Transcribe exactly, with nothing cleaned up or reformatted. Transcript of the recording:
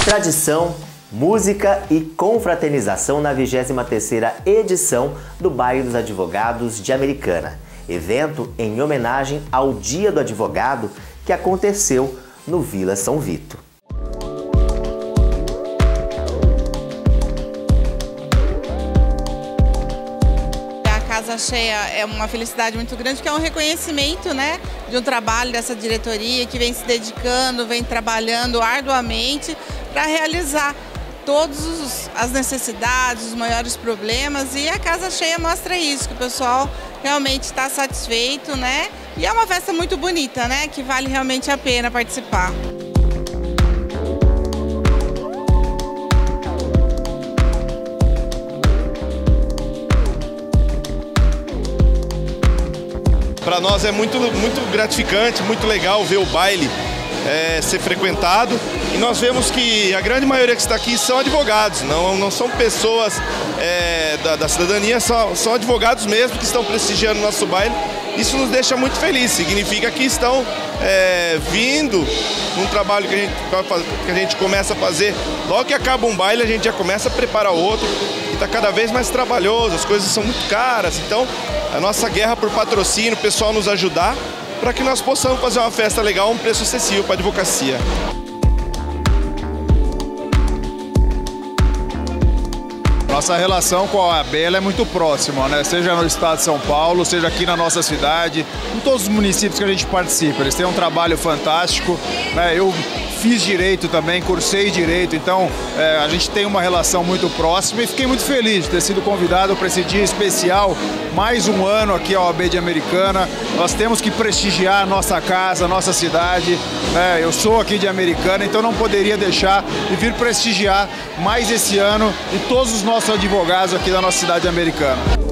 Tradição, música e confraternização na vigésima terceira edição do Baile dos Advogados de Americana. Evento em homenagem ao Dia do Advogado que aconteceu no Vila São Vito. Casa cheia é uma felicidade muito grande, porque é um reconhecimento, né, de um trabalho dessa diretoria que vem se dedicando, vem trabalhando arduamente para realizar todas as necessidades, os maiores problemas, e a casa cheia mostra isso, que o pessoal realmente está satisfeito, né? E é uma festa muito bonita, né, que vale realmente a pena participar. Para nós é muito, muito gratificante, muito legal ver o baile é, ser frequentado. E nós vemos que a grande maioria que está aqui são advogados, não, não são pessoas é, da, da cidadania, são, são advogados mesmo que estão prestigiando o nosso baile. Isso nos deixa muito felizes, significa que estão é, vindo num trabalho que a, gente, que a gente começa a fazer. Logo que acaba um baile, a gente já começa a preparar outro. Está cada vez mais trabalhoso, as coisas são muito caras, então a nossa guerra por patrocínio, o pessoal nos ajudar para que nós possamos fazer uma festa legal a um preço acessível para a advocacia. Nossa relação com a O A B é muito próxima, né? Seja no estado de São Paulo, seja aqui na nossa cidade, em todos os municípios que a gente participa. Eles têm um trabalho fantástico, né? Eu fiz direito também, cursei direito, então é, a gente tem uma relação muito próxima e fiquei muito feliz de ter sido convidado para esse dia especial, mais um ano aqui a O A B de Americana. Nós temos que prestigiar a nossa casa, a nossa cidade, né? Eu sou aqui de Americana, então não poderia deixar de vir prestigiar mais esse ano e todos os nossos advogados aqui da nossa cidade americana.